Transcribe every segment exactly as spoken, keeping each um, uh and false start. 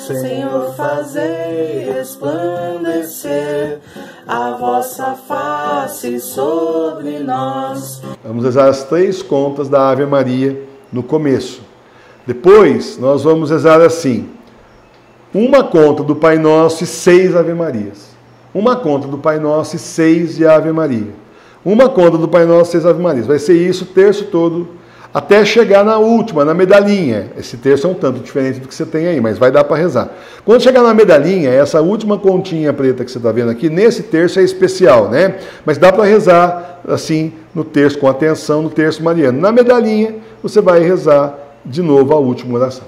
Senhor, fazei resplandecer a vossa face sobre nós. Vamos rezar as três contas da Ave Maria no começo. Depois, nós vamos rezar assim: uma conta do Pai Nosso e seis Ave Marias. Uma conta do Pai Nosso e seis de Ave Maria. Uma conta do Pai Nosso e seis Ave Marias. Vai ser isso o terço todo, até chegar na última, na medalhinha. Esse terço é um tanto diferente do que você tem aí, mas vai dar para rezar. Quando chegar na medalhinha, essa última continha preta que você está vendo aqui, nesse terço é especial, né? Mas dá para rezar assim, no terço, com atenção, no terço mariano. Na medalhinha, você vai rezar de novo a última oração.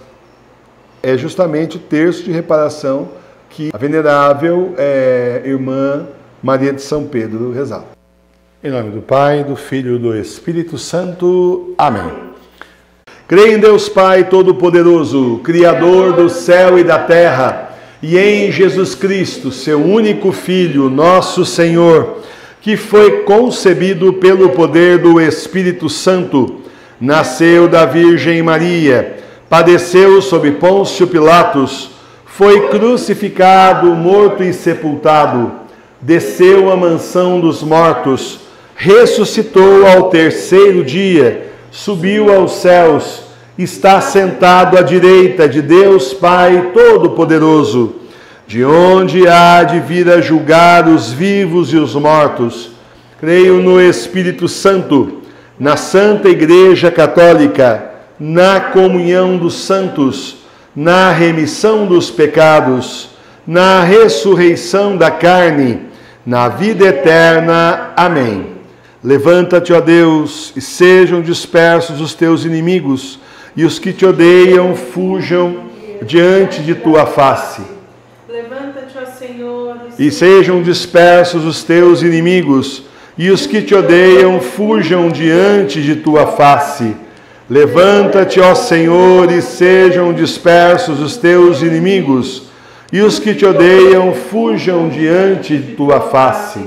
É justamente o terço de reparação que a venerável é, irmã Maria de São Pedro rezava. Em nome do Pai, do Filho e do Espírito Santo. Amém. Creio em Deus Pai Todo-Poderoso, Criador do céu e da terra, e em Jesus Cristo, seu único Filho, nosso Senhor, que foi concebido pelo poder do Espírito Santo, nasceu da Virgem Maria, padeceu sob Pôncio Pilatos, foi crucificado, morto e sepultado, desceu à mansão dos mortos, ressuscitou ao terceiro dia, subiu aos céus, está sentado à direita de Deus Pai Todo-Poderoso, de onde há de vir a julgar os vivos e os mortos. Creio no Espírito Santo, na Santa Igreja Católica, na comunhão dos santos, na remissão dos pecados, na ressurreição da carne, na vida eterna. Amém. Levanta-te, ó Deus, e sejam dispersos os teus inimigos, e os que te odeiam fujam diante de tua face. Levanta-te, ó Senhor, E sejam dispersos os teus inimigos, e os que te odeiam fujam diante de tua face. Levanta-te, ó Senhor, e sejam dispersos os teus inimigos, e os que te odeiam fujam diante de tua face.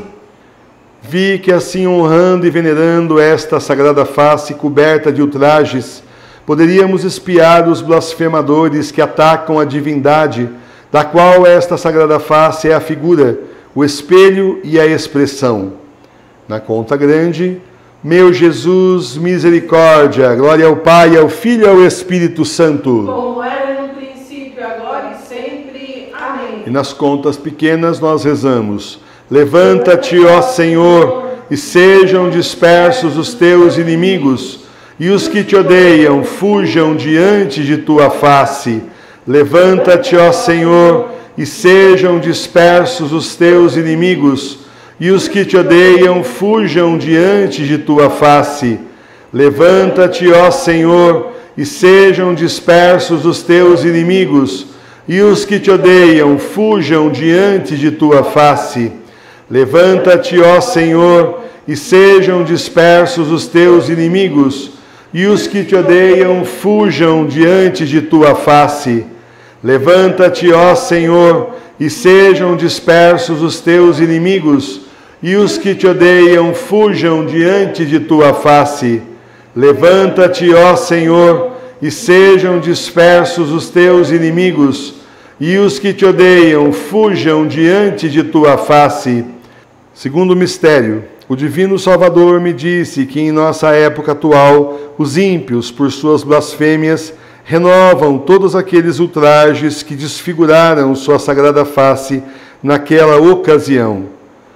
Vi que assim, honrando e venerando esta sagrada face coberta de ultrajes, poderíamos espiar os blasfemadores que atacam a divindade, da qual esta sagrada face é a figura, o espelho e a expressão. Na conta grande: meu Jesus, misericórdia, glória ao Pai, ao Filho e ao Espírito Santo. como era no princípio, agora e sempre. Amém. E nas contas pequenas nós rezamos: levanta-te, ó Senhor, e sejam dispersos os teus inimigos, e os que te odeiam fujam diante de tua face. Levanta-te, ó Senhor, e sejam dispersos os teus inimigos, e os que te odeiam fujam diante de tua face. Levanta-te, ó Senhor, e sejam dispersos os teus inimigos, e os que te odeiam fujam diante de tua face. Levanta-te, ó Senhor, e sejam dispersos os teus inimigos, e os que te odeiam fujam diante de tua face. Levanta-te, ó Senhor, e sejam dispersos os teus inimigos, e os que te odeiam fujam diante de tua face. Levanta-te, ó Senhor, e sejam dispersos os teus inimigos, e os que te odeiam fujam diante de tua face. Segundo mistério, o Divino Salvador me disse que em nossa época atual, os ímpios, por suas blasfêmias, renovam todos aqueles ultrajes que desfiguraram sua sagrada face naquela ocasião.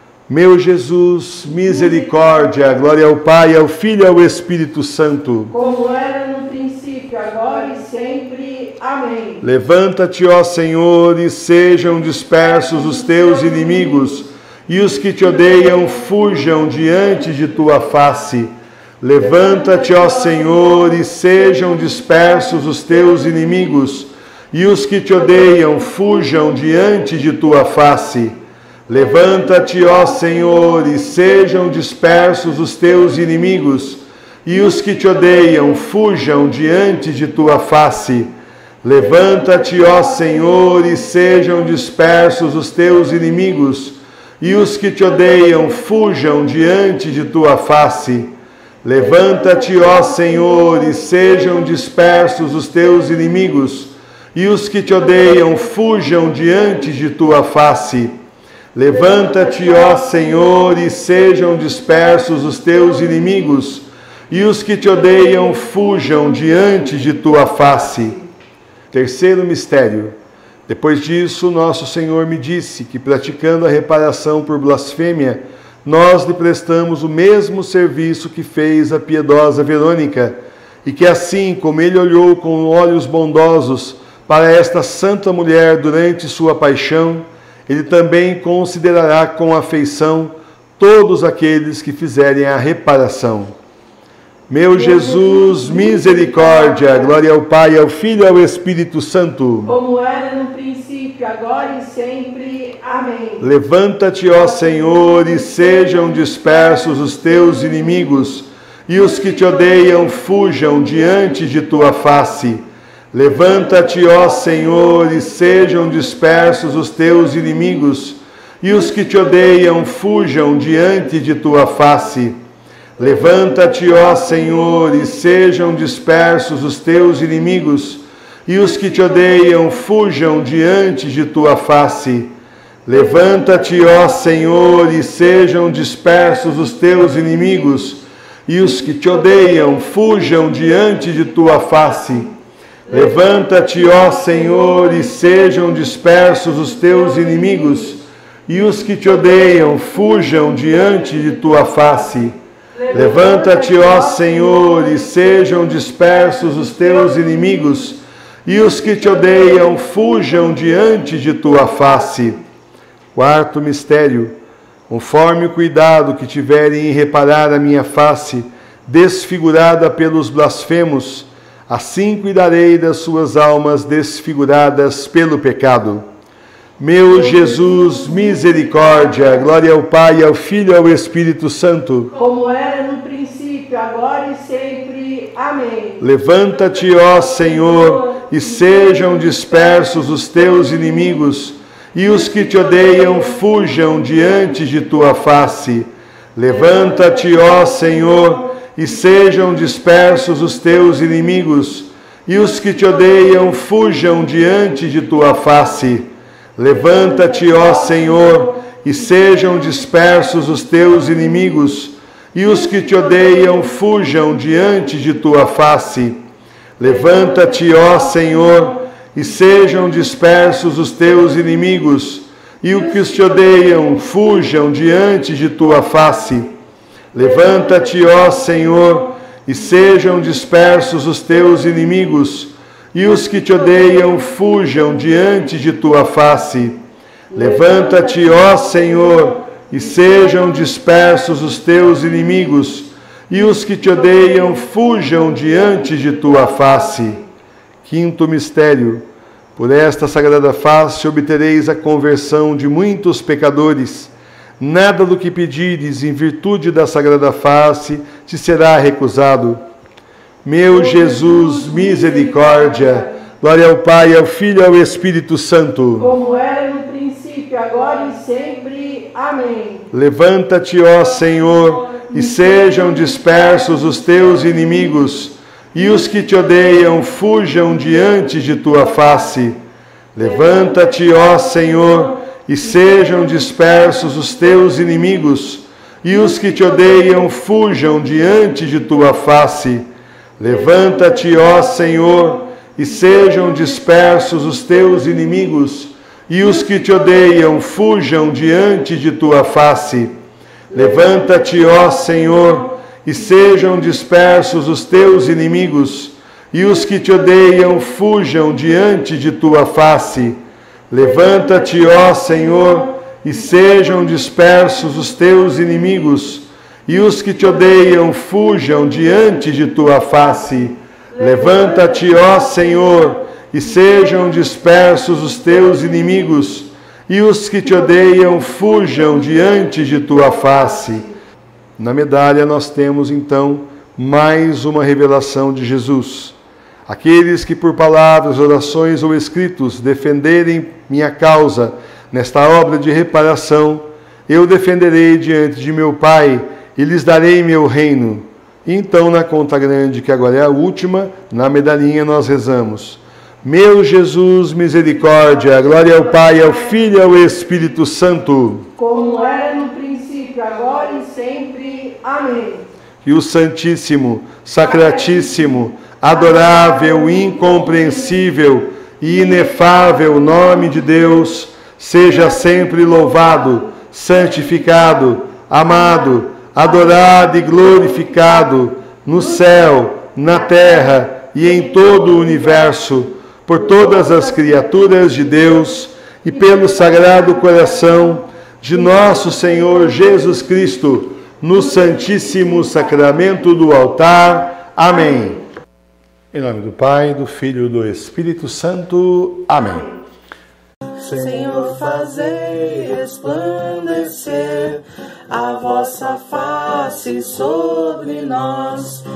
Meu Jesus, misericórdia, glória ao Pai, ao Filho e ao Espírito Santo. Como era no princípio, agora e sempre. Amém. Levanta-te, ó Senhor, e sejam dispersos os teus inimigos, e os que te odeiam fujam diante de tua face. Levanta-te, ó Senhor, e sejam dispersos os teus inimigos, e os que te odeiam fujam diante de tua face. Levanta-te, ó Senhor, e sejam dispersos os teus inimigos, e os que te odeiam fujam diante de tua face. Levanta-te, ó Senhor, e sejam dispersos os teus inimigos, e os que te odeiam fujam diante de tua face. Levanta-te, ó Senhor, e sejam dispersos os teus inimigos, e os que te odeiam fujam diante de tua face. Levanta-te, ó Senhor, e sejam dispersos os teus inimigos, e os que te odeiam fujam diante de tua face. Terceiro mistério. Depois disso, nosso Senhor me disse que, praticando a reparação por blasfêmia, nós lhe prestamos o mesmo serviço que fez a piedosa Verônica, e que assim como ele olhou com olhos bondosos para esta santa mulher durante sua paixão, ele também considerará com afeição todos aqueles que fizerem a reparação. Meu Jesus, misericórdia, glória ao Pai, ao Filho e ao Espírito Santo. Como era no princípio, agora e sempre. Amém. Levanta-te, ó Senhor, e sejam dispersos os teus inimigos, e os que te odeiam fujam diante de tua face. Levanta-te, ó Senhor, e sejam dispersos os teus inimigos, e os que te odeiam fujam diante de tua face. Levanta-te, ó Senhor, e sejam dispersos os teus inimigos, e os que te odeiam fujam diante de tua face. Levanta-te, ó Senhor, e sejam dispersos os teus inimigos, e os que te odeiam fujam diante de tua face. Levanta-te, ó Senhor, e sejam dispersos os teus inimigos, e os que te odeiam fujam diante de tua face. Levanta-te, ó Senhor, e sejam dispersos os teus inimigos, e os que te odeiam fujam diante de tua face. Quarto mistério. Conforme o cuidado que tiverem em reparar a minha face, desfigurada pelos blasfemos, assim cuidarei das suas almas desfiguradas pelo pecado. Meu Jesus, misericórdia, glória ao Pai, ao Filho e ao Espírito Santo. Como era no princípio, agora e sempre. Amém. Levanta-te, ó Senhor, e sejam dispersos os teus inimigos, e os que te odeiam fujam diante de tua face. Levanta-te, ó Senhor, e sejam dispersos os teus inimigos, e os que te odeiam fujam diante de tua face. Levanta-te, ó Senhor, e sejam dispersos os teus inimigos, e os que te odeiam fujam diante de tua face. Levanta-te, ó Senhor, e sejam dispersos os teus inimigos, e os que te odeiam fujam diante de tua face. Levanta-te, ó Senhor, e sejam dispersos os teus inimigos, e os que te odeiam fujam diante de tua face. Levanta-te, ó Senhor, e sejam dispersos os teus inimigos, e os que te odeiam fujam diante de tua face. Quinto mistério. Por esta sagrada face obtereis a conversão de muitos pecadores. Nada do que pedires em virtude da sagrada face te será recusado. Meu Jesus, misericórdia, glória ao Pai, ao Filho e ao Espírito Santo. Como era no princípio, agora e sempre. Amém. Levanta-te, ó Senhor, e sejam dispersos os teus inimigos, e os que te odeiam fujam diante de tua face. Levanta-te, ó Senhor, e sejam dispersos os teus inimigos, e os que te odeiam fujam diante de tua face. Levanta-te, ó Senhor, e sejam dispersos os teus inimigos, e os que te odeiam fujam diante de tua face. Levanta-te, ó Senhor, e sejam dispersos os teus inimigos, e os que te odeiam fujam diante de tua face. Levanta-te, ó Senhor, e sejam dispersos os teus inimigos, e os que te odeiam fujam diante de tua face. Levanta-te, ó Senhor, e sejam dispersos os teus inimigos, e os que te odeiam fujam diante de tua face. Na medalha nós temos então mais uma revelação de Jesus. Aqueles que por palavras, orações ou escritos defenderem minha causa nesta obra de reparação, eu defenderei diante de meu Pai e lhes darei meu reino. Então, na conta grande, que agora é a última, na medalhinha nós rezamos: Meu Jesus, misericórdia. Glória ao Pai, ao Filho e ao Espírito Santo. Como era no princípio, agora e sempre. Amém. E o Santíssimo, Sacratíssimo, adorável, incompreensível e inefável nome de Deus, seja sempre louvado, santificado, amado, adorado e glorificado no céu, na terra e em todo o universo, por todas as criaturas de Deus e pelo Sagrado Coração de nosso Senhor Jesus Cristo, no Santíssimo Sacramento do altar. Amém. Em nome do Pai, do Filho e do Espírito Santo. Amém. Senhor, fazei resplandecer a vossa face sobre nós.